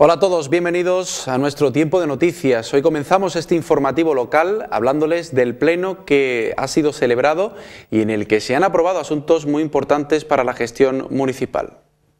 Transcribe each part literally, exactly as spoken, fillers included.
Hola a todos, bienvenidos a nuestro tiempo de noticias. Hoy comenzamos este informativo local hablándoles del pleno que ha sido celebrado y en el que se han aprobado asuntos muy importantes para la gestión municipal.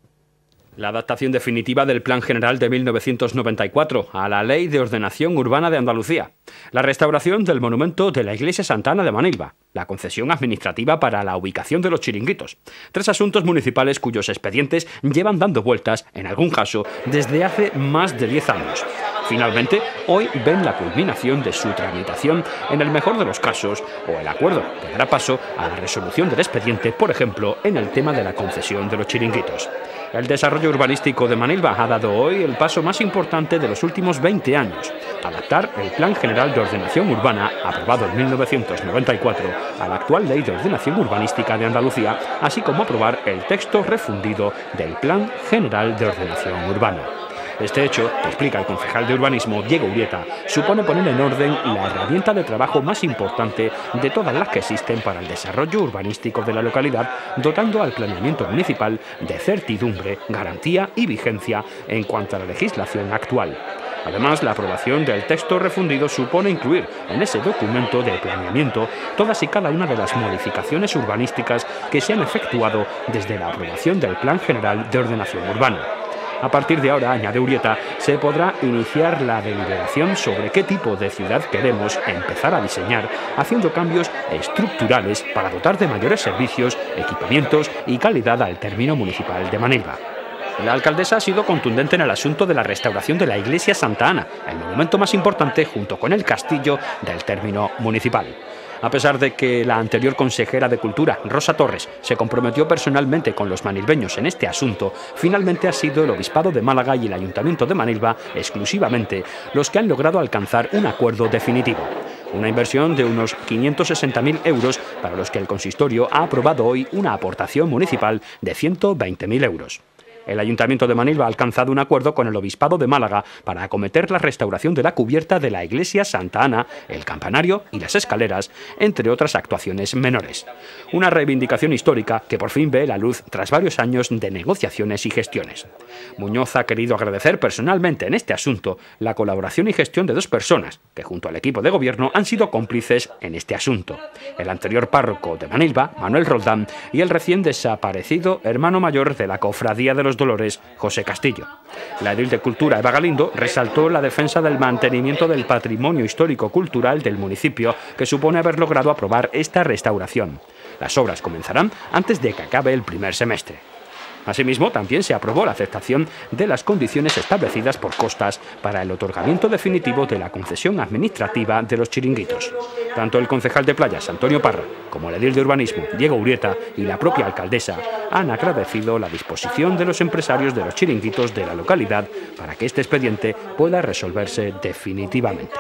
La adaptación definitiva del Plan General de mil novecientos noventa y cuatro a la Ley de Ordenación Urbana de Andalucía. La restauración del monumento de la Iglesia Santa Ana de Manilva. La concesión administrativa para la ubicación de los chiringuitos. Tres asuntos municipales cuyos expedientes llevan dando vueltas, en algún caso, desde hace más de diez años. Finalmente, hoy ven la culminación de su tramitación, en el mejor de los casos, o el acuerdo que dará paso a la resolución del expediente, por ejemplo, en el tema de la concesión de los chiringuitos. El desarrollo urbanístico de Manilva ha dado hoy el paso más importante de los últimos veinte años, adaptar el Plan General de Ordenación Urbana, aprobado en mil novecientos noventa y cuatro, a la actual Ley de Ordenación Urbanística de Andalucía, así como aprobar el texto refundido del Plan General de Ordenación Urbana. Este hecho, que explica el concejal de urbanismo Diego Urieta, supone poner en orden la herramienta de trabajo más importante de todas las que existen para el desarrollo urbanístico de la localidad, dotando al planeamiento municipal de certidumbre, garantía y vigencia en cuanto a la legislación actual. Además, la aprobación del texto refundido supone incluir en ese documento de planeamiento todas y cada una de las modificaciones urbanísticas que se han efectuado desde la aprobación del Plan General de Ordenación Urbana. A partir de ahora, añade Urieta, se podrá iniciar la deliberación sobre qué tipo de ciudad queremos empezar a diseñar, haciendo cambios estructurales para dotar de mayores servicios, equipamientos y calidad al término municipal de Manilva. La alcaldesa ha sido contundente en el asunto de la restauración de la Iglesia Santa Ana, el monumento más importante junto con el castillo del término municipal. A pesar de que la anterior consejera de Cultura, Rosa Torres, se comprometió personalmente con los manilveños en este asunto, finalmente ha sido el Obispado de Málaga y el Ayuntamiento de Manilva, exclusivamente, los que han logrado alcanzar un acuerdo definitivo. Una inversión de unos quinientos sesenta mil euros para los que el consistorio ha aprobado hoy una aportación municipal de ciento veinte mil euros. El Ayuntamiento de Manilva ha alcanzado un acuerdo con el Obispado de Málaga para acometer la restauración de la cubierta de la Iglesia Santa Ana, el campanario y las escaleras, entre otras actuaciones menores. Una reivindicación histórica que por fin ve la luz tras varios años de negociaciones y gestiones. Muñoz ha querido agradecer personalmente en este asunto la colaboración y gestión de dos personas que junto al equipo de gobierno han sido cómplices en este asunto. El anterior párroco de Manilva, Manuel Roldán, y el recién desaparecido hermano mayor de la Cofradía de los Dolores, José Castillo. La edil de Cultura, Eva Galindo, resaltó la defensa del mantenimiento del patrimonio histórico-cultural del municipio, que supone haber logrado aprobar esta restauración. Las obras comenzarán antes de que acabe el primer semestre. Asimismo, también se aprobó la aceptación de las condiciones establecidas por Costas para el otorgamiento definitivo de la concesión administrativa de los chiringuitos. Tanto el concejal de Playas, Antonio Parra, como el edil de Urbanismo, Diego Urieta, y la propia alcaldesa han agradecido la disposición de los empresarios de los chiringuitos de la localidad para que este expediente pueda resolverse definitivamente.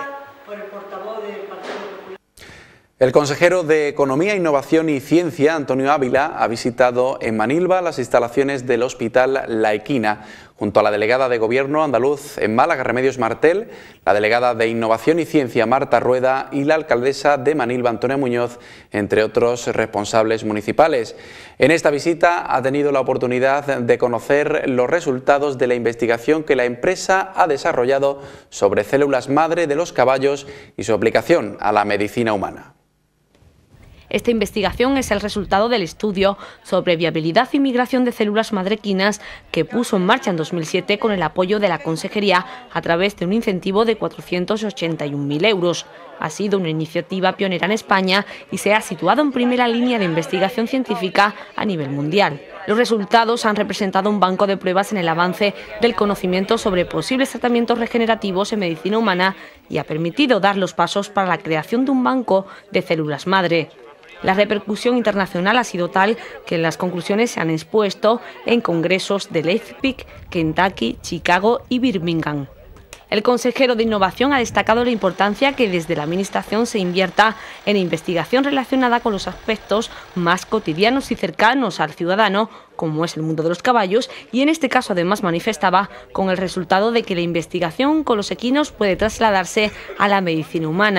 El consejero de Economía, Innovación y Ciencia, Antonio Ávila, ha visitado en Manilva las instalaciones del Hospital La Equina, junto a la delegada de Gobierno andaluz en Málaga, Remedios Martel, la delegada de Innovación y Ciencia, Marta Rueda, y la alcaldesa de Manilva, Antonia Muñoz, entre otros responsables municipales. En esta visita ha tenido la oportunidad de conocer los resultados de la investigación que la empresa ha desarrollado sobre células madre de los caballos y su aplicación a la medicina humana. Esta investigación es el resultado del estudio sobre viabilidad y migración de células madre equinas que puso en marcha en dos mil siete con el apoyo de la Consejería a través de un incentivo de cuatrocientos ochenta y un mil euros. Ha sido una iniciativa pionera en España y se ha situado en primera línea de investigación científica a nivel mundial. Los resultados han representado un banco de pruebas en el avance del conocimiento sobre posibles tratamientos regenerativos en medicina humana y ha permitido dar los pasos para la creación de un banco de células madre. La repercusión internacional ha sido tal que las conclusiones se han expuesto en congresos de Leipzig, Kentucky, Chicago y Birmingham. El consejero de Innovación ha destacado la importancia que desde la Administración se invierta en investigación relacionada con los aspectos más cotidianos y cercanos al ciudadano, como es el mundo de los caballos, y en este caso además manifestaba con el resultado de que la investigación con los equinos puede trasladarse a la medicina humana.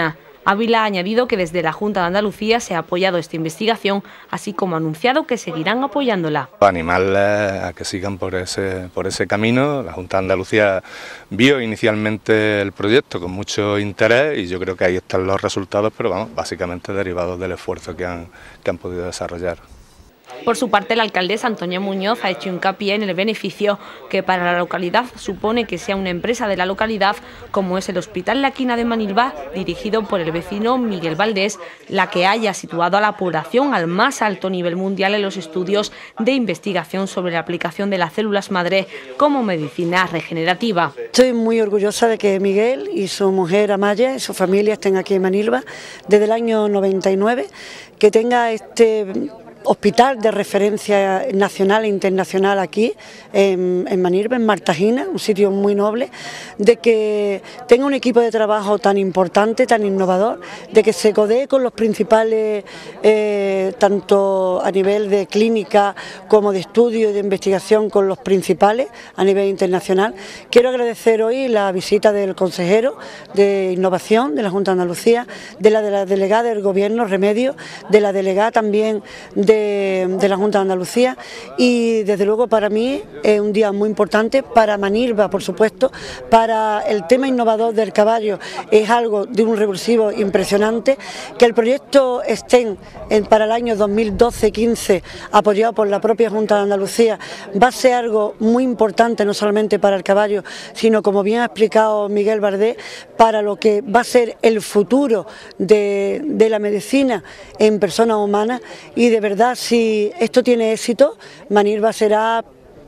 Ávila ha añadido que desde la Junta de Andalucía se ha apoyado esta investigación, así como ha anunciado que seguirán apoyándola. Animarles a que sigan por ese, por ese camino. La Junta de Andalucía vio inicialmente el proyecto con mucho interés y yo creo que ahí están los resultados, pero vamos, básicamente derivados del esfuerzo que han, que han podido desarrollar. Por su parte, la alcaldesa Antonia Muñoz ha hecho hincapié en el beneficio que para la localidad supone que sea una empresa de la localidad, como es el Hospital La Equina de Manilva, dirigido por el vecino Miguel Valdés, la que haya situado a la población al más alto nivel mundial en los estudios de investigación sobre la aplicación de las células madre como medicina regenerativa. Estoy muy orgullosa de que Miguel y su mujer Amaya y su familia estén aquí en Manilva desde el año noventa y nueve, que tenga este hospital de referencia nacional e internacional aquí en, en Manilva, en Martajina, un sitio muy noble, de que tenga un equipo de trabajo tan importante, tan innovador, de que se codee con los principales, eh, tanto a nivel de clínica como de estudio y de investigación, con los principales a nivel internacional. Quiero agradecer hoy la visita del consejero de Innovación de la Junta de Andalucía, de la, de la delegada del Gobierno, Remedio, de la delegada también de De, de la Junta de Andalucía, y desde luego para mí es un día muy importante, para Manilva por supuesto, para el tema innovador del caballo es algo de un revulsivo impresionante, que el proyecto esté en, para el año dos mil doce quince apoyado por la propia Junta de Andalucía, va a ser algo muy importante no solamente para el caballo, sino, como bien ha explicado Miguel Valdés, para lo que va a ser el futuro de, de la medicina en personas humanas. Y de verdad, si esto tiene éxito, Manilva será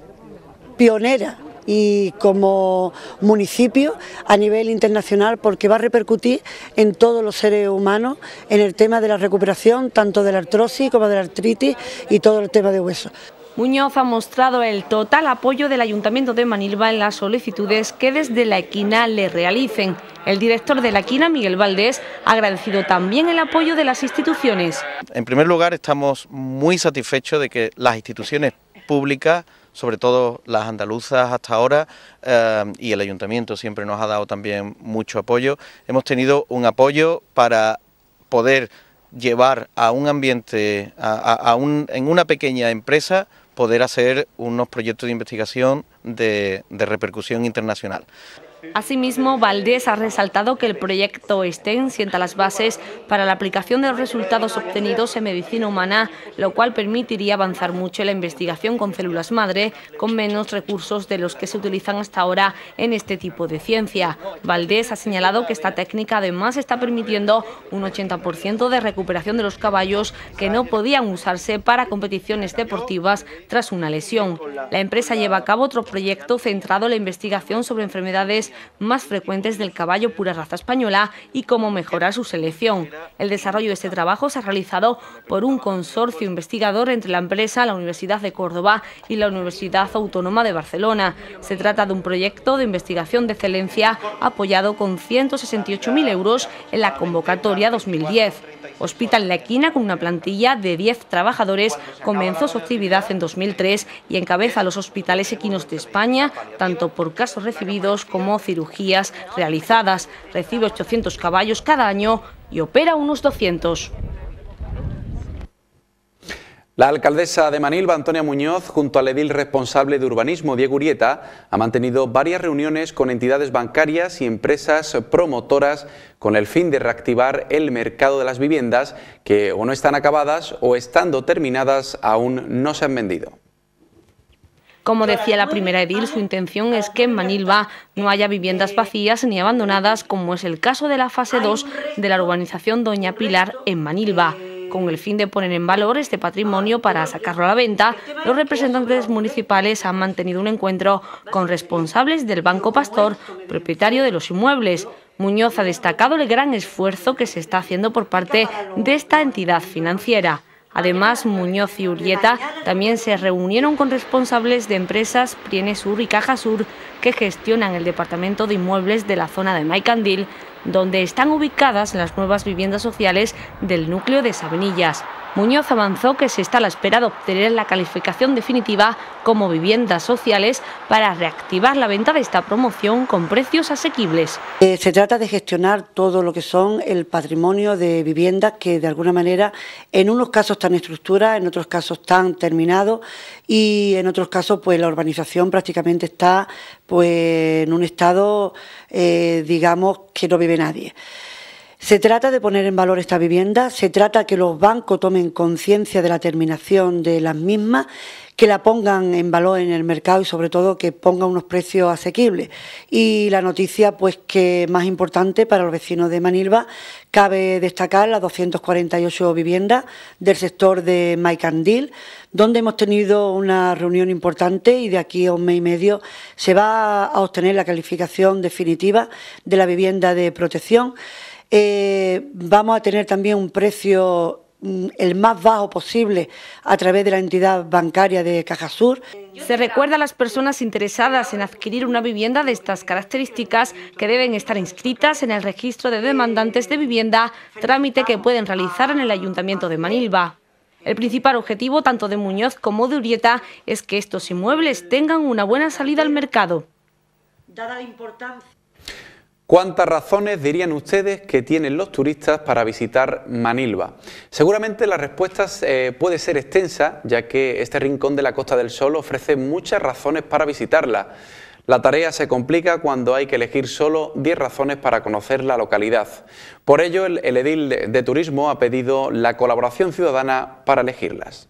pionera y como municipio a nivel internacional, porque va a repercutir en todos los seres humanos en el tema de la recuperación, tanto de la artrosis como de la artritis y todo el tema de huesos. Muñoz ha mostrado el total apoyo del Ayuntamiento de Manilva en las solicitudes que desde La Equina le realicen. El director de La Equina, Miguel Valdés, ha agradecido también el apoyo de las instituciones. En primer lugar, estamos muy satisfechos de que las instituciones públicas, sobre todo las andaluzas hasta ahora, eh, y el Ayuntamiento siempre nos ha dado también mucho apoyo, hemos tenido un apoyo para poder llevar a un ambiente, a, a, a un, en una pequeña empresa, poder hacer unos proyectos de investigación de, de repercusión internacional. Asimismo, Valdés ha resaltado que el proyecto STEM sienta las bases para la aplicación de los resultados obtenidos en medicina humana, lo cual permitiría avanzar mucho en la investigación con células madre, con menos recursos de los que se utilizan hasta ahora en este tipo de ciencia. Valdés ha señalado que esta técnica además está permitiendo un ochenta por ciento de recuperación de los caballos que no podían usarse para competiciones deportivas tras una lesión. La empresa lleva a cabo otro proyecto centrado en la investigación sobre enfermedades más frecuentes del caballo pura raza española y cómo mejorar su selección. El desarrollo de este trabajo se ha realizado por un consorcio investigador entre la empresa, la Universidad de Córdoba y la Universidad Autónoma de Barcelona. Se trata de un proyecto de investigación de excelencia apoyado con ciento sesenta y ocho mil euros en la convocatoria dos mil diez. Hospital La Equina, con una plantilla de diez trabajadores, comenzó su actividad en dos mil tres y encabeza los hospitales equinos de España, tanto por casos recibidos como cirugías realizadas. Recibe ochocientos caballos cada año y opera unos doscientos. La alcaldesa de Manilva, Antonia Muñoz, junto al edil responsable de urbanismo, Diego Urieta, ha mantenido varias reuniones con entidades bancarias y empresas promotoras con el fin de reactivar el mercado de las viviendas que o no están acabadas o, estando terminadas, aún no se han vendido. Como decía la primera edil, su intención es que en Manilva no haya viviendas vacías ni abandonadas, como es el caso de la fase dos de la urbanización Doña Pilar en Manilva. Con el fin de poner en valor este patrimonio para sacarlo a la venta, los representantes municipales han mantenido un encuentro con responsables del Banco Pastor, propietario de los inmuebles. Muñoz ha destacado el gran esfuerzo que se está haciendo por parte de esta entidad financiera. Además, Muñoz y Urieta también se reunieron con responsables de empresas Prienesur y Caja Sur que gestionan el departamento de inmuebles de la zona de Maicandil donde están ubicadas las nuevas viviendas sociales del núcleo de Sabenillas. Muñoz avanzó que se está a la espera de obtener la calificación definitiva como viviendas sociales para reactivar la venta de esta promoción con precios asequibles. Eh, se trata de gestionar todo lo que son el patrimonio de viviendas que de alguna manera en unos casos están en estructura, en otros casos están terminados y en otros casos pues la urbanización prácticamente está pues en un estado eh, digamos que no vive nadie. Se trata de poner en valor esta vivienda, se trata de que los bancos tomen conciencia de la terminación de las mismas, que la pongan en valor en el mercado y sobre todo que pongan unos precios asequibles. Y la noticia pues que más importante para los vecinos de Manilva, cabe destacar las doscientas cuarenta y ocho viviendas del sector de Maicandil, donde hemos tenido una reunión importante y de aquí a un mes y medio se va a obtener la calificación definitiva de la vivienda de protección. Eh, vamos a tener también un precio mm, el más bajo posible a través de la entidad bancaria de Cajasur. Se recuerda a las personas interesadas en adquirir una vivienda de estas características que deben estar inscritas en el registro de demandantes de vivienda, trámite que pueden realizar en el Ayuntamiento de Manilva. El principal objetivo tanto de Muñoz como de Urrieta es que estos inmuebles tengan una buena salida al mercado. Dada la importancia. ¿Cuántas razones dirían ustedes que tienen los turistas para visitar Manilva? Seguramente la respuesta eh, puede ser extensa, ya que este rincón de la Costa del Sol ofrece muchas razones para visitarla. La tarea se complica cuando hay que elegir solo diez razones para conocer la localidad. Por ello, el, el edil de, de Turismo ha pedido la colaboración ciudadana para elegirlas.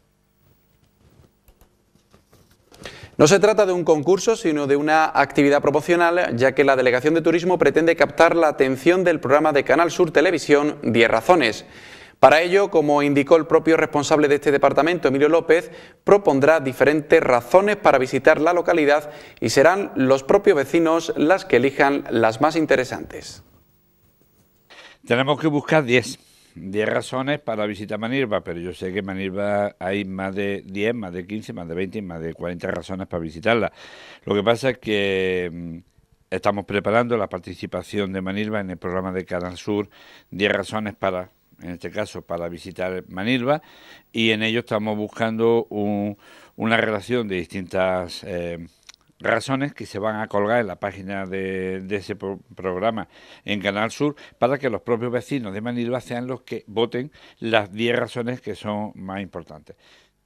No se trata de un concurso, sino de una actividad promocional, ya que la Delegación de Turismo pretende captar la atención del programa de Canal Sur Televisión diez razones. Para ello, como indicó el propio responsable de este departamento, Emilio López, propondrá diferentes razones para visitar la localidad y serán los propios vecinos las que elijan las más interesantes. Tenemos que buscar diez. diez razones para visitar Manilva, pero yo sé que en Manilva hay más de diez, más de quince, más de veinte, más de cuarenta razones para visitarla. Lo que pasa es que mmm, estamos preparando la participación de Manilva en el programa de Canal Sur, diez razones para, en este caso, para visitar Manilva, y en ello estamos buscando un, una relación de distintas eh, razones que se van a colgar en la página de, de ese pro programa en Canal Sur para que los propios vecinos de Manilva sean los que voten las diez razones que son más importantes.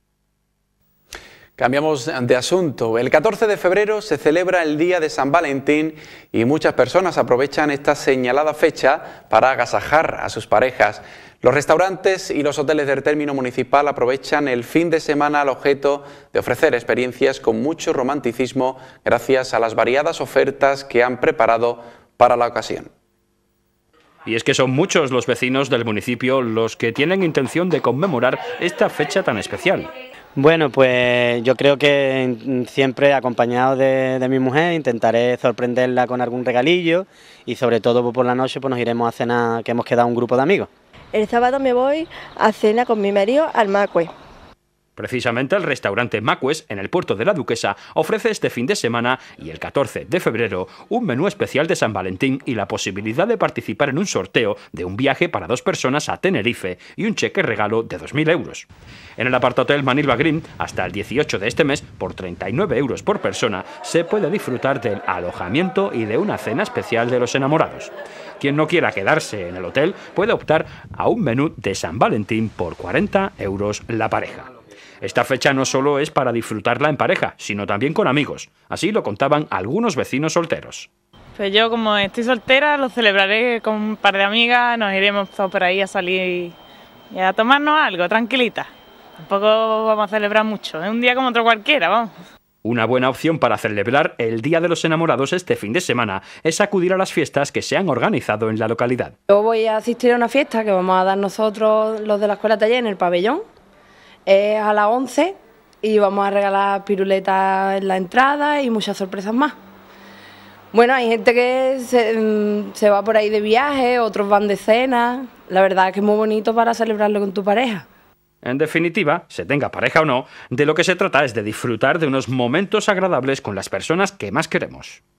Cambiamos de asunto. El catorce de febrero se celebra el Día de San Valentín y muchas personas aprovechan esta señalada fecha para agasajar a sus parejas. Los restaurantes y los hoteles del término municipal aprovechan el fin de semana al objeto de ofrecer experiencias con mucho romanticismo gracias a las variadas ofertas que han preparado para la ocasión. Y es que son muchos los vecinos del municipio los que tienen intención de conmemorar esta fecha tan especial. Bueno, pues yo creo que siempre acompañado de, de mi mujer intentaré sorprenderla con algún regalillo y sobre todo pues por la noche pues nos iremos a cenar, que hemos quedado un grupo de amigos. El sábado me voy a cena con mi marido al Macue. Precisamente el restaurante Macues, en el puerto de la Duquesa, ofrece este fin de semana y el catorce de febrero un menú especial de San Valentín y la posibilidad de participar en un sorteo de un viaje para dos personas a Tenerife y un cheque regalo de dos mil euros. En el apartahotel Manilva Green, hasta el dieciocho de este mes, por treinta y nueve euros por persona, se puede disfrutar del alojamiento y de una cena especial de los enamorados. Quien no quiera quedarse en el hotel puede optar a un menú de San Valentín por cuarenta euros la pareja. Esta fecha no solo es para disfrutarla en pareja, sino también con amigos. Así lo contaban algunos vecinos solteros. Pues yo, como estoy soltera, lo celebraré con un par de amigas, nos iremos todos por ahí a salir y a tomarnos algo, tranquilita. Tampoco vamos a celebrar mucho, es un día como otro cualquiera, vamos. Una buena opción para celebrar el Día de los Enamorados este fin de semana es acudir a las fiestas que se han organizado en la localidad. Yo voy a asistir a una fiesta que vamos a dar nosotros, los de la Escuela Taller, en el pabellón. Es a las once y vamos a regalar piruletas en la entrada y muchas sorpresas más. Bueno, hay gente que se, se va por ahí de viaje, otros van de cena. La verdad es que es muy bonito para celebrarlo con tu pareja. En definitiva, se tenga pareja o no, de lo que se trata es de disfrutar de unos momentos agradables con las personas que más queremos.